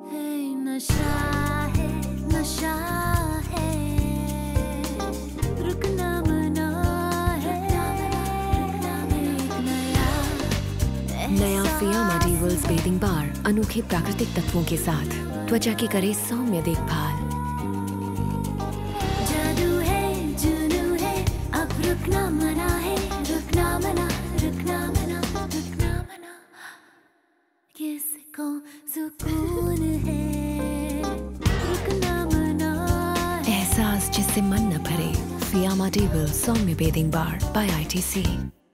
नशा है, नशा है, रुकना मना है, नया फियामा डीवल्स बेथिंग बार अनोखे प्राकृतिक तत्वों के साथ त्वचा की करे सौम्य देखभाल। जादू है, जुनू है, अब रुकना मना है, रुकना मना, रुकना मना, रुकना मना, किसको सुकून है, रुकना मना है। एहसास जिससे मन न भरे, फियामा डीवल्स सौम्य बेथिंग बार बाय ITC।